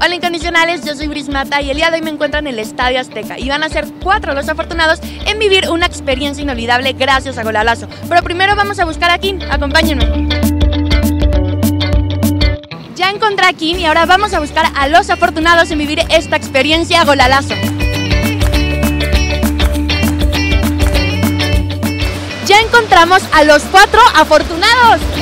Hola incondicionales, yo soy Brismata y el día de hoy me encuentro en el Estadio Azteca y van a ser 4 los afortunados en vivir una experiencia inolvidable gracias a Golalazo. Pero primero vamos a buscar a Kim, acompáñenme. Ya encontré a Kim y ahora vamos a buscar a los afortunados en vivir esta experiencia Golalazo. Ya encontramos a los 4 afortunados.